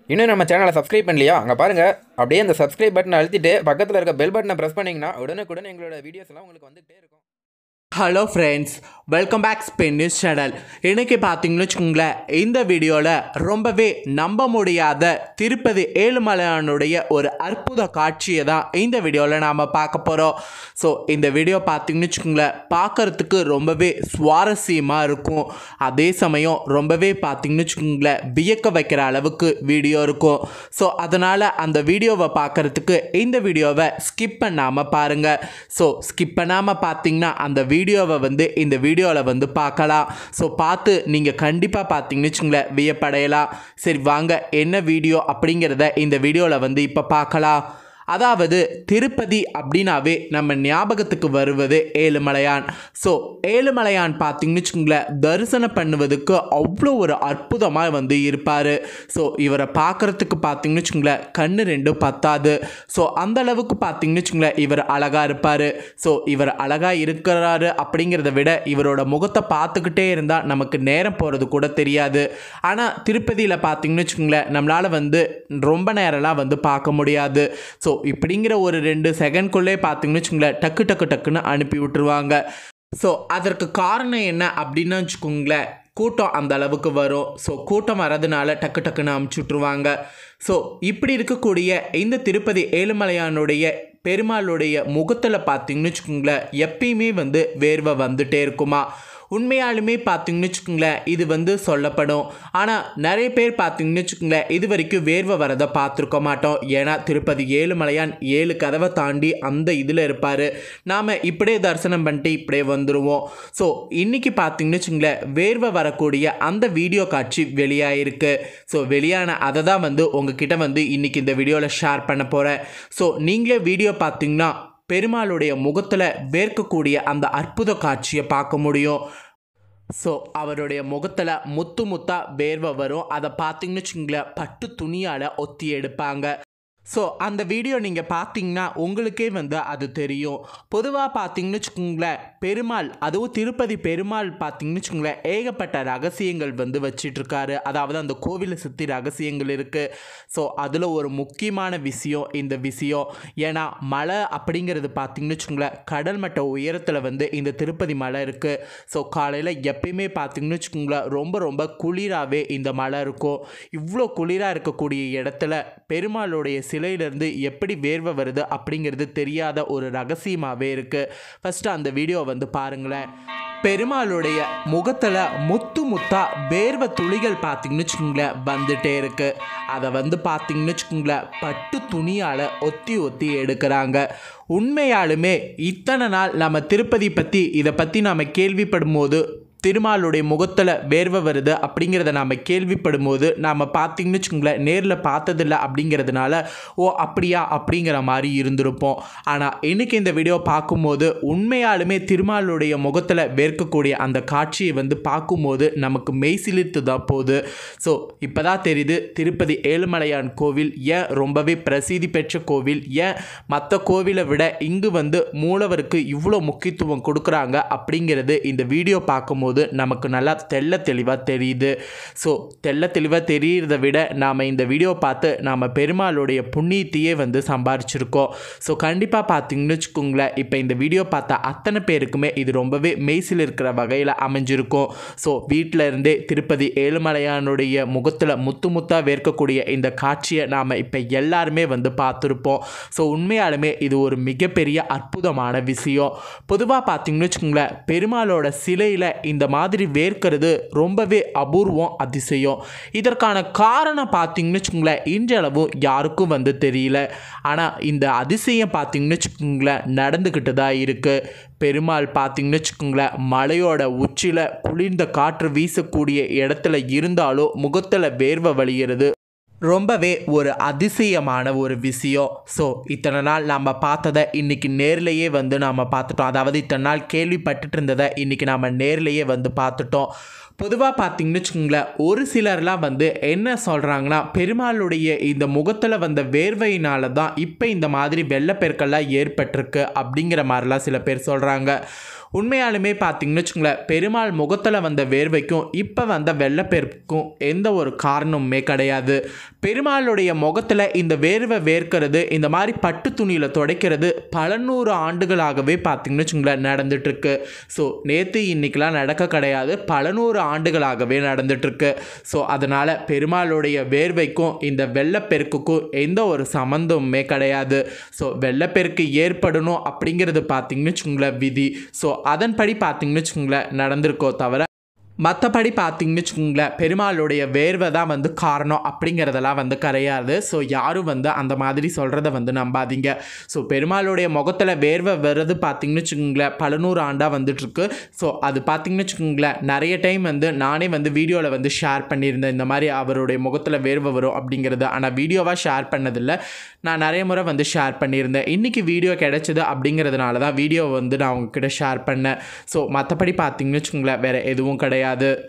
இன்னும் நம்ம சேனலை சப்ஸ்கிரைப் பண்ணலையா? அங்கே பாருங்கள், அப்படியே அந்த சப்ஸ்கிரைப் பட்டனை அழுத்திட்டு பக்கத்தில் இருக்க பெல் பட்டனை ப்ரெஸ் பண்ணிங்கன்னா உடனுக்குடன் எங்களோட வீடியோஸ் எல்லாம் உங்களுக்கு வந்துகிட்டே இருக்கும். Hello friends, welcome back Spain news channel. இன்றைக்கி பார்த்தீங்கன்னு வச்சுக்கோங்களேன், இந்த வீடியோவில் ரொம்பவே நம்ப முடியாத திருப்பதி ஏழுமலையானுடைய ஒரு அற்புத காட்சியை தான் இந்த வீடியோவில் நாம் பார்க்க போகிறோம். ஸோ இந்த வீடியோ பார்த்தீங்கன்னு வச்சுக்கோங்களேன், பார்க்குறதுக்கு ரொம்பவே சுவாரஸ்யமாக இருக்கும். அதே சமயம் ரொம்பவே பார்த்தீங்கன்னு வச்சுக்கோங்களேன், வியக்க வைக்கிற அளவுக்கு வீடியோ இருக்கும். ஸோ அதனால் அந்த வீடியோவை பார்க்குறதுக்கு இந்த வீடியோவை ஸ்கிப் பண்ணாமல் பாருங்கள். ஸோ ஸ்கிப் பண்ணாமல் பார்த்தீங்கன்னா அந்த வீடியோவை இந்த வீடியோவில் பார்க்கலாம். ஸோ பார்த்து நீங்கள் கண்டிப்பாக பார்த்தீங்கன்னு வச்சுங்களேன், வியப்படையலாம். சரி வாங்க, என்ன வீடியோ அப்படிங்கிறத இந்த வீடியோவில் இப்போ பார்க்கலாம். அதாவது திருப்பதி அப்படின்னாவே நம்ம ஞாபகத்துக்கு வருவது ஏழுமலையான். ஸோ ஏழுமலையான் பார்த்தீங்கன்னு வச்சுக்கோங்களேன், தரிசனம் பண்ணுவதுக்கு அவ்வளோ ஒரு அற்புதமாக இருப்பார். ஸோ இவரை பார்க்குறதுக்கு பார்த்தீங்கன்னு வச்சுக்கோங்களேன், கண்ணு ரெண்டும் பத்தாது. ஸோ அந்த அளவுக்கு பார்த்தீங்கன்னு வச்சுக்கோங்களேன், இவர் அழகாக இருப்பார். ஸோ இவர் அழகாக இருக்கிறாரு அப்படிங்கிறத விட இவரோட முகத்தை பார்த்துக்கிட்டே இருந்தால் நமக்கு நேரம் போகிறது கூட தெரியாது. ஆனால் திருப்பதியில் பார்த்தீங்கன்னு வச்சுக்கோங்களேன், நம்மளால் ரொம்ப நேரம்லாம் பார்க்க முடியாது. ஸோ இப்படிங்கிற ஒரு 2 செகண்ட்குள்ளே பார்த்தீங்கன்னு வச்சுக்கோங்களேன், டக்குன்னு அனுப்பி விட்டுருவாங்க. ஸோ அதற்கு காரணம் என்ன அப்படின்னு வச்சுக்கோங்களேன், கூட்டம் அந்த அளவுக்கு வரும். ஸோ கூட்டம் வரதுனால டக்குன்னு அமுச்சு விட்ருவாங்க. ஸோ இப்படி இருக்கக்கூடிய இந்த திருப்பதி ஏழுமலையானுடைய பெருமாளுடைய முகத்தில் பார்த்தீங்கன்னு வச்சுக்கோங்களேன், எப்பயுமே வேர்வை வந்துட்டே இருக்குமா. உண்மையாலுமே பார்த்தீங்கன்னு வச்சுக்கோங்களேன், இது சொல்லப்படும். ஆனால் நிறைய பேர் பார்த்தீங்கன்னு வச்சுக்கோங்களேன், இது வரைக்கும் வேர்வை வரதை பார்த்துருக்க மாட்டோம். ஏன்னா திருப்பதி ஏழுமலையான் 7 கதவை தாண்டி அந்த இதில் இருப்பார். நாம் இப்படியே தரிசனம் பண்ணிட்டு இப்படியே வந்துடுவோம். ஸோ இன்றைக்கி பார்த்தீங்கன்னு வச்சுக்கோங்களேன், வேர்வை வரக்கூடிய அந்த வீடியோ காட்சி வெளியாகிருக்கு. ஸோ வெளியான அதை தான் உங்ககிட்ட இன்றைக்கி இந்த வீடியோவில் ஷேர் பண்ண போகிறேன். ஸோ நீங்களே வீடியோ பார்த்தீங்கன்னா பெருமாளுடைய முகத்தில் வேர்க்கக்கூடிய அந்த அற்புத காட்சியை பார்க்க முடியும். ஸோ அவருடைய முகத்தில் முத்தாக வேர்வை வரும். அதை பார்த்தீங்கன்னு வச்சுங்களேன், பட்டு துணியால் ஒத்தி எடுப்பாங்க. ஸோ அந்த வீடியோ நீங்கள் பார்த்தீங்கன்னா உங்களுக்கே அது தெரியும். பொதுவாக பார்த்தீங்கன்னு வச்சுக்கோங்களேன், பெருமாள், அதுவும் திருப்பதி பெருமாள் பார்த்தீங்கன்னு வச்சுக்கோங்களேன், ஏகப்பட்ட ரகசியங்கள் வச்சிட்ருக்காரு. அதாவது அந்த கோவிலை சுற்றி ரகசியங்கள் இருக்குது. ஸோ அதில் ஒரு முக்கியமான விஷயம் இந்த விஷயம். ஏன்னா மலை அப்படிங்கிறது பார்த்தீங்கன்னு வச்சுக்கோங்களேன், கடல் மட்ட உயரத்தில் இந்த திருப்பதி மலை இருக்குது. ஸோ காலையில் எப்பயுமே பார்த்தீங்கன்னு வச்சுக்கோங்களேன், ரொம்ப குளிராகவே இந்த மலை இருக்கும். இவ்வளோ குளிராக இருக்கக்கூடிய இடத்துல பெருமாளுடைய சிலையிலிருந்து எப்படி வேர்வை வருது அப்படிங்கிறது தெரியாத ஒரு ரகசியமாகவே இருக்குது. ஃபஸ்ட்டு அந்த வீடியோ பாருங்களேன். பெருமாளுடைய முகத்தில் முத்தா வேர்வை துளிகள் பார்த்தீங்கன்னு வச்சுக்கோங்களேன் வந்துட்டே இருக்குது. அதை பார்த்தீங்கன்னு வச்சுக்கோங்களேன், பட்டு துணியால் ஒத்தி எடுக்கிறாங்க. உண்மையாலுமே இத்தனை நாள் நம்ம திருப்பதி பற்றி இதை பற்றி நாம் கேள்விப்படும் போது, திருமாலுடைய முகத்தில் வேர்வை வருது அப்படிங்கிறத நாம் கேள்விப்படும் போது நாம் பார்த்தீங்கன்னு வச்சுக்கோங்களேன், நேரில் பார்த்ததில்லை அப்படிங்கிறதுனால ஓ அப்படியா அப்படிங்கிற மாதிரி இருந்திருப்போம். ஆனால் இன்றைக்கி இந்த வீடியோ பார்க்கும்போது உண்மையாலுமே திருமாலுடைய முகத்தில் வேர்க்கக்கூடிய அந்த காட்சியை பார்க்கும்போது நமக்கு மெய்சிலிர்த்து தான் போகுது. ஸோ இப்போ தான் தெரியுது திருப்பதி ஏழுமலையான் கோவில் ஏன் ரொம்பவே பிரசித்தி பெற்ற கோவில், ஏன் மற்ற கோவிலை விட இங்கு மூலவருக்கு இவ்வளோ முக்கியத்துவம் கொடுக்குறாங்க அப்படிங்கிறது இந்த வீடியோ பார்க்கும்போது நமக்கு நல்லா தெளிவாக தெரியுது. ஸோ தெளிவாக தெரிகிறத விட நாம் இந்த வீடியோ பார்த்து நாம் பெருமாளுடைய புண்ணியத்தையே சம்பாரிச்சிருக்கோம். ஸோ கண்டிப்பாக பார்த்தீங்கன்னு வச்சுக்கோங்களேன், இப்போ இந்த வீடியோ பார்த்த அத்தனை பேருக்குமே இது ரொம்பவே மெய்சில் இருக்கிற வகையில் அமைஞ்சிருக்கும். ஸோ வீட்டில் இருந்தே திருப்பதி ஏழுமலையானுடைய முகத்தில் முத்தாக வேர்க்கக்கூடிய இந்த காட்சியை நாம் இப்போ எல்லாருமே பார்த்துருப்போம். ஸோ உண்மையாலுமே இது ஒரு மிகப்பெரிய அற்புதமான விஷயம். பொதுவாக பார்த்தீங்கன்னு வச்சுக்கோங்களேன், பெருமாளோட சிலையில் இந்த மாதிரி வேர்க்கிறது ரொம்பவே அபூர்வம், அதிசயம். இதற்கான காரணம் பார்த்தீங்கன்னு வச்சுக்கோங்களேன், இன்றளவும் யாருக்கும் தெரியல. ஆனால் இந்த அதிசயம் பார்த்தீங்கன்னு வச்சுக்கோங்களேன் நடந்துக்கிட்டு தான் இருக்குது. பெருமாள் பார்த்தீங்கன்னு வச்சுக்கோங்களேன், மலையோட உச்சியில் குளிர்ந்த காற்று வீசக்கூடிய இடத்துல இருந்தாலும் முகத்தில் வேர்வை வழிகிறது ரொம்பவே ஒரு அதிசயமான ஒரு விஷயம். ஸோ இத்தனை நாள் நாம் பார்த்ததை இன்றைக்கி நேர்லேயே நாம் பார்த்துட்டோம். அதாவது இத்தனை நாள் கேள்விப்பட்டுட்டு இருந்ததை இன்றைக்கி நாம் நேர்லேயே பார்த்துட்டோம். பொதுவாக பார்த்தீங்கன்னு வச்சுக்கோங்களேன், ஒரு சிலர்லாம் வந்து என்ன சொல்கிறாங்கன்னா, பெருமாளுடைய இந்த முகத்தில் வந்த வேர்வையினால தான் இப்போ இந்த மாதிரி வெள்ளப்பெருக்கெல்லாம் ஏற்பட்டிருக்கு அப்படிங்கிற மாதிரிலாம் சில பேர் சொல்கிறாங்க. உண்மையாலுமே பார்த்தீங்கன்னு வச்சுக்கோங்களேன், பெருமாள் முகத்தில் வந்த வேர்வைக்கும் இப்போ வந்த வெள்ளப்பெருக்கும் எந்த ஒரு காரணமுமே கிடையாது. பெருமாளுடைய முகத்தில் இந்த வேர்வை வேர்க்கிறது, இந்த மாதிரி பட்டு துணியில் துடைக்கிறது பல நூறு ஆண்டுகளாகவே பார்த்தீங்கன்னு வச்சுக்கோங்களேன் நடந்துட்டுருக்கு. ஸோ நேற்று இன்றைக்கெலாம் நடக்க கிடையாது, பல நூறு ஆண்டுகளாகவே நடந்துட்டுருக்கு. ஸோ அதனால் பெருமாளுடைய வேர்வைக்கும் இந்த வெள்ளப்பெருக்குக்கும் எந்த ஒரு சம்மந்தமுமே கிடையாது. ஸோ வெள்ளப்பெருக்கு ஏற்படணும் அப்படிங்கிறது பார்த்தீங்கன்னு வச்சுக்கோங்களேன் விதி. ஸோ அதன்படி பார்த்தீங்கன்னு வச்சுக்கோங்களேன் நடந்திருக்கோ தவிர மற்றபடி பார்த்தீங்கன்னு வச்சுக்கோங்களேன் பெருமாளுடைய வேர்வை தான் வந்து காரணம் அப்படிங்கிறதெல்லாம் வந்து கிடையாது. ஸோ யாரும் வந்து அந்த மாதிரி சொல்கிறத வந்து நம்பாதீங்க. ஸோ பெருமாளுடைய முகத்தில் வேர்வை வர்றது பார்த்தீங்கன்னு வச்சுக்கோங்களேன் பல நூறு ஆண்டாக வந்துட்டுருக்கு. ஸோ அது பார்த்தீங்கன்னு வச்சுக்கோங்களேன் நிறைய டைம் வந்து நானே வந்து வீடியோவில் வந்து ஷேர் பண்ணியிருந்தேன், இந்த மாதிரி அவருடைய முகத்தில் வேர்வை வரும் அப்படிங்கிறது. ஆனால் வீடியோவாக ஷேர் பண்ணதில்லை, நான் நிறைய முறை வந்து ஷேர் பண்ணியிருந்தேன். இன்றைக்கி வீடியோ கிடைச்சது அப்படிங்கிறதுனால தான் வீடியோ வந்து நான் உங்ககிட்ட ஷேர் பண்ணேன். ஸோ மற்றபடி பார்த்தீங்கன்னு வச்சுக்கோங்களேன் வேறு எதுவும் கிடையாது.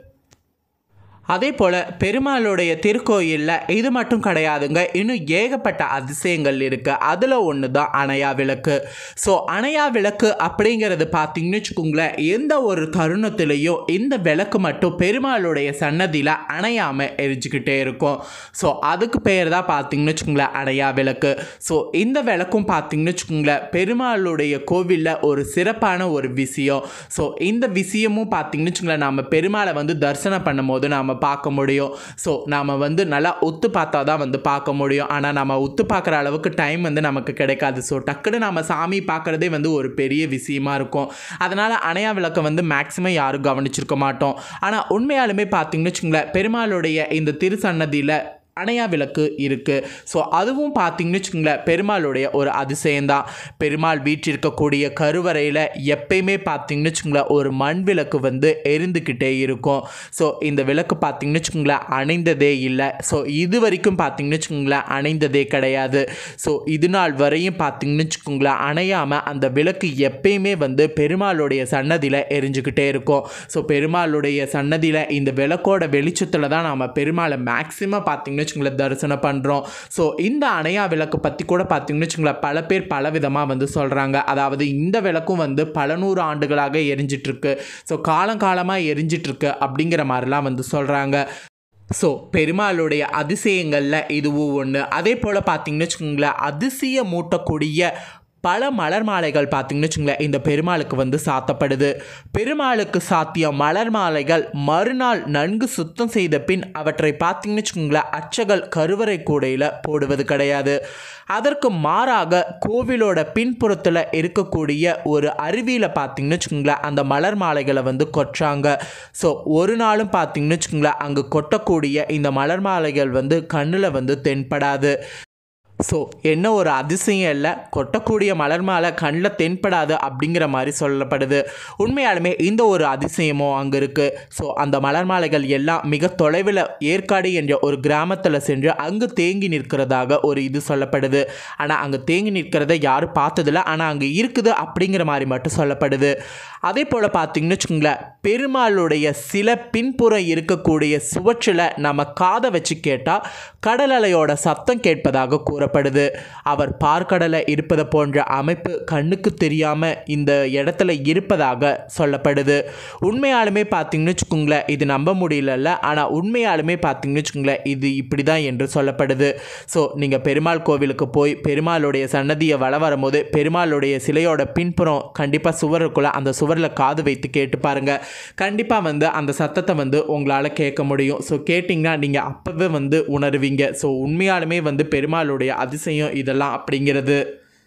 அதே போல் பெருமாளுடைய திருக்கோயிலில் இது மட்டும் கிடையாதுங்க, இன்னும் ஏகப்பட்ட அதிசயங்கள் இருக்குது. அதில் ஒன்று தான் அணையா விளக்கு. ஸோ அணையா விளக்கு அப்படிங்கிறது பார்த்தீங்கன்னு வச்சுக்கோங்களேன் எந்த ஒரு தருணத்திலையும் இந்த விளக்கு மட்டும் பெருமாளுடைய சன்னதியில் அணையாமல் எரிஞ்சுக்கிட்டே இருக்கும். ஸோ அதுக்கு பேர் தான் பார்த்தீங்கன்னு வச்சுக்கோங்களேன் அணையா விளக்கு. ஸோ இந்த விளக்கும் பார்த்தீங்கன்னு வச்சுக்கோங்களேன் பெருமாளுடைய கோவிலில் ஒரு சிறப்பான ஒரு விஷயம். ஸோ இந்த விஷயமும் பார்த்தீங்கன்னு வச்சுக்கோங்களேன் நம்ம பெருமாளை வந்து தரிசனம் பண்ணும் போது நாம் பார்க்க முடியும். ஸோ நாம் வந்து நல்லா ஒத்து பார்த்தா தான் வந்து பார்க்க முடியும். ஆனால் நம்ம ஒத்து பார்க்குற அளவுக்கு டைம் வந்து நமக்கு கிடைக்காது. ஸோ டக்குன்னு நம்ம சாமி பார்க்குறதே வந்து ஒரு பெரிய விஷயமா இருக்கும். அதனால் அணையா விளக்கை வந்து மேக்ஸிமம் யாரும் கவனிச்சிருக்க மாட்டோம். ஆனால் உண்மையாலுமே பார்த்தீங்கன்னு வச்சுக்கோங்களேன் பெருமாளுடைய இந்த திருசன்னதியில் அணையா விளக்கு இருக்குது. ஸோ அதுவும் பார்த்தீங்கன்னு வச்சுக்கோங்களேன் பெருமாளுடைய ஒரு அதிசயம்தான். பெருமாள் வீற்றிருக்கக்கூடிய கருவறையில் எப்பயுமே பார்த்தீங்கன்னு வச்சுக்கோங்களேன் ஒரு மண் விளக்கு வந்து எரிந்துக்கிட்டே இருக்கும். ஸோ இந்த விளக்கு பார்த்தீங்கன்னு வச்சுக்கோங்களேன் அணைந்ததே இல்லை. ஸோ இது வரைக்கும் பார்த்தீங்கன்னு வச்சுக்கோங்களேன் அணைந்ததே கிடையாது. ஸோ இது நாள் வரையும் பார்த்தீங்கன்னு வச்சுக்கோங்களேன் அணையாமல் அந்த விளக்கு எப்பயுமே வந்து பெருமாளுடைய சன்னதியில் எரிஞ்சுக்கிட்டே இருக்கும். ஸோ பெருமாளுடைய சன்னதியில் இந்த விளக்கோட வெளிச்சத்தில் தான் நாம் பெருமாளை மேக்ஸிமம் பார்த்தீங்கன்னு தரிசனம் பண்ணுறோம். ஸோ இந்த அணையா விளக்கு பற்றி கூட பார்த்தீங்கன்னு வச்சுங்களேன் பல பேர் பல விதமாக வந்து சொல்கிறாங்க. அதாவது இந்த விளக்கும் வந்து பல நூறு ஆண்டுகளாக எரிஞ்சிட்ருக்கு, ஸோ காலங்காலமாக எரிஞ்சிட்ருக்கு அப்படிங்கிற மாதிரிலாம் வந்து சொல்கிறாங்க. ஸோ பெருமாளுடைய அதிசயங்களில் இதுவும் ஒன்று. அதே போல் பார்த்தீங்கன்னு வச்சுக்கோங்களேன் அதிசயம் மூட்டக்கூடிய பல மலர் மாலைகள் பார்த்தீங்கன்னு வச்சுங்களேன் இந்த பெருமாளுக்கு வந்து சாத்தப்படுது. பெருமாளுக்கு சாத்திய மலர் மாலைகள் மறுநாள் நன்கு சுத்தம் செய்த பின் அவற்றை பார்த்தீங்கன்னு வச்சுக்கோங்களேன் அர்ச்சகர் கருவறை கூடையில் போடுவது கிடையாது. அதற்கு மாறாக கோவிலோட பின்புறத்தில் இருக்கக்கூடிய ஒரு அருவியில் பார்த்தீங்கன்னு வச்சுக்கோங்களேன் அந்த மலர் மாலைகளை வந்து கொட்டுறாங்க. ஸோ ஒரு நாளும் பார்த்தீங்கன்னு வச்சுக்கோங்களேன் அங்கே கொட்டக்கூடிய இந்த மலர் மாலைகள் வந்து கண்ணில் வந்து தென்படாது. ஸோ என்ன ஒரு அதிசயம் இல்லை, கொட்டக்கூடிய மலர் மாலை கண்ணில் தென்படாது அப்படிங்கிற மாதிரி சொல்லப்படுது. உண்மையாலுமே இந்த ஒரு அதிசயமும் அங்கே இருக்குது. ஸோ அந்த மலர் மாலைகள் எல்லாம் மிக தொலைவில் ஏற்காடு என்ற ஒரு கிராமத்தில் சென்று அங்கு தேங்கி நிற்கிறதாக ஒரு இது சொல்லப்படுது. ஆனால் அங்கே தேங்கி நிற்கிறத யாரும் பார்த்ததில்ல, ஆனால் அங்கே இருக்குது அப்படிங்கிற மாதிரி மட்டும் சொல்லப்படுது. அதே போல் பார்த்தீங்கன்னு வச்சுக்கோங்களேன் பெருமாளுடைய சில பின்புறம் இருக்கக்கூடிய சுவற்றில் நம்ம காதை வச்சு கேட்டால் கடல் அலையோட சத்தம் கேட்பதாக கூறப்படுது. அவர் பார்க்கடலை இருப்பது போன்ற அமைப்பு கண்ணுக்கு தெரியாமல் இந்த இடத்துல இருப்பதாக சொல்லப்படுது. உண்மையாலுமே பார்த்தீங்கன்னு வச்சுக்கோங்களேன் இது நம்ப முடியல, ஆனால் உண்மையாலுமே பார்த்தீங்கன்னு வச்சுக்கோங்களேன் இது இப்படி தான் என்று சொல்லப்படுது. ஸோ நீங்கள் பெருமாள் கோவிலுக்கு போய் பெருமாளுடைய சன்னதியை வள வரும்போது பெருமாளுடைய சிலையோட பின்புறம் கண்டிப்பாக சுவர் இருக்குள்ள அந்த சுவரில் காது வைத்து கேட்டு பாருங்கள். கண்டிப்பாக வந்து அந்த சத்தத்தை வந்து உங்களால் கேட்க முடியும். ஸோ கேட்டிங்கன்னா நீங்கள் அப்போவே வந்து உணர்வீங்க. ஸோ உண்மையாலுமே வந்து பெருமாளுடைய அதிசயம் இதெல்லாம் அப்படிங்கிறது.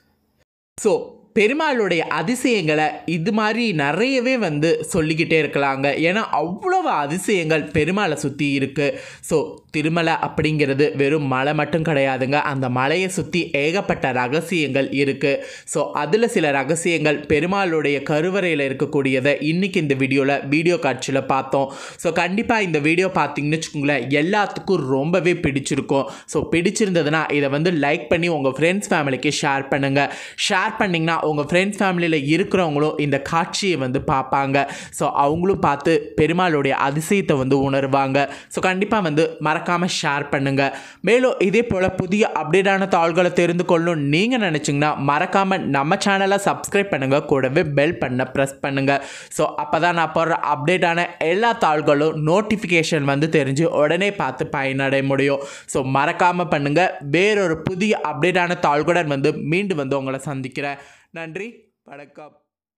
ஸோ பெருமாளுடைய அதிசயங்களை இது மாதிரி நிறையவே வந்து சொல்லிக்கிட்டே இருக்கலாங்க. ஏன்னா அவ்வளவு அதிசயங்கள் பெருமாளை சுற்றி இருக்குது. ஸோ திருமலை அப்படிங்கிறது வெறும் மலை மட்டும் கிடையாதுங்க, அந்த மலையை சுற்றி ஏகப்பட்ட ரகசியங்கள் இருக்குது. ஸோ அதில் சில ரகசியங்கள் பெருமாளுடைய கருவறையில் இருக்கக்கூடியதை இன்றைக்கி இந்த வீடியோ காட்சியில் பார்த்தோம். ஸோ கண்டிப்பாக இந்த வீடியோ பார்த்தீங்கன்னு வச்சுக்கோங்களேன் எல்லாத்துக்கும் ரொம்பவே பிடிச்சிருக்கும். ஸோ பிடிச்சிருந்ததுன்னா இதை வந்து லைக் பண்ணி உங்கள் ஃப்ரெண்ட்ஸ் ஃபேமிலிக்கு ஷேர் பண்ணுங்கள். ஷேர் பண்ணிங்கன்னா உங்கள் ஃப்ரெண்ட்ஸ் ஃபேமிலியில் இருக்கிறவங்களும் இந்த காட்சியை வந்து பார்ப்பாங்க. ஸோ அவங்களும் பார்த்து பெருமாளுடைய அதிசயத்தை வந்து உணர்வாங்க. ஸோ கண்டிப்பாக வந்து மறக்காமல் ஷேர் பண்ணுங்கள். மேலும் இதே போல் புதிய அப்டேட்டான தாள்களை தெரிந்து கொள்ளணும் நீங்கள் நினச்சிங்கன்னா மறக்காமல் நம்ம சேனலை சப்ஸ்கிரைப் பண்ணுங்கள், கூடவே பெல் பண்ண ப்ரெஸ் பண்ணுங்கள். ஸோ அப்போ தான் நான் போடுற அப்டேட்டான எல்லா தாள்களும் நோட்டிஃபிகேஷன் வந்து தெரிஞ்சு உடனே பார்த்து பயனடைய முடியும். ஸோ மறக்காமல் பண்ணுங்கள். வேறொரு புதிய அப்டேட்டான தாள்களுடன் வந்து மீண்டும் வந்து உங்களை சந்திக்கிறேன். நன்றி, வணக்கம்.